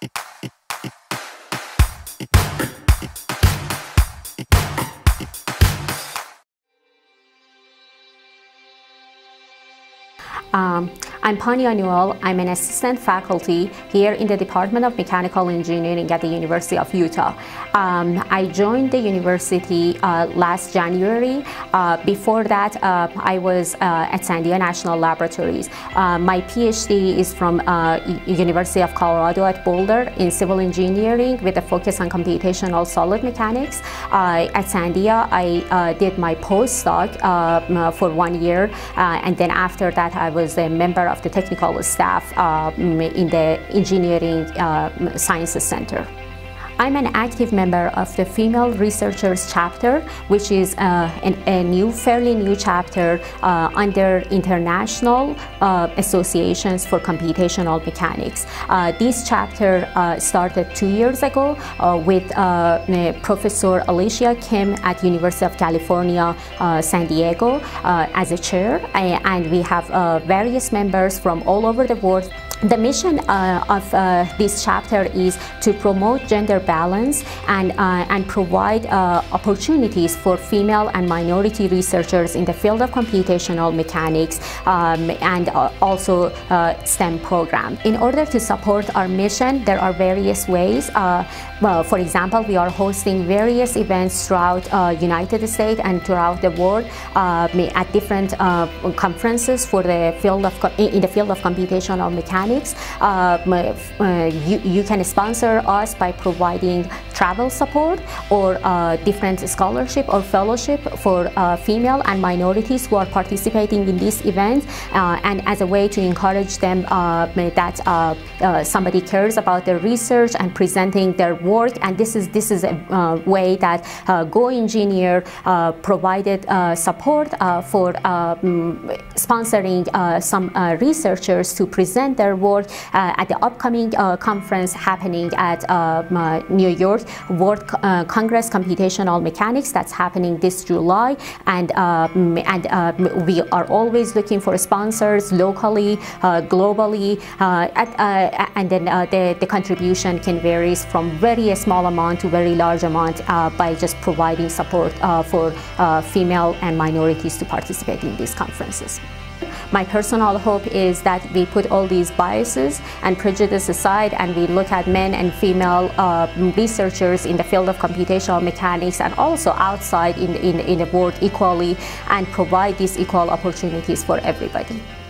I'm Pania Newell. I'm an assistant faculty here in the Department of Mechanical Engineering at the University of Utah. I joined the university last January. Before that, I was at Sandia National Laboratories. My PhD is from University of Colorado at Boulder in civil engineering with a focus on computational solid mechanics. At Sandia, I did my postdoc for 1 year, and then after that, I was a member of the technical staff in the Engineering Sciences Center. I'm an active member of the Female Researchers Chapter, which is a fairly new chapter under International Associations for Computational Mechanics. This chapter started 2 years ago with Professor Alicia Kim at University of California, San Diego as a chair, and we have various members from all over the world. The mission of this chapter is to promote gender balance and provide opportunities for female and minority researchers in the field of computational mechanics and also STEM program. In order to support our mission, there are various ways. Well, for example, we are hosting various events throughout United States and throughout the world at different conferences for the field of in the field of computational mechanics. You can sponsor us by providing travel support or different scholarship or fellowship for female and minorities who are participating in these events, and as a way to encourage them that somebody cares about their research and presenting their work. And this is a way that GoEngineer provided support for sponsoring some researchers to present their work at the upcoming conference happening at New York World Congress Computational Mechanics that's happening this July, and we are always looking for sponsors locally, globally, and then the contribution can vary from very small amount to very large amount by just providing support for female and minorities to participate in these conferences. My personal hope is that we put all these biases and prejudice aside and we look at men and female researchers in the field of computational mechanics and also outside in the world equally and provide these equal opportunities for everybody.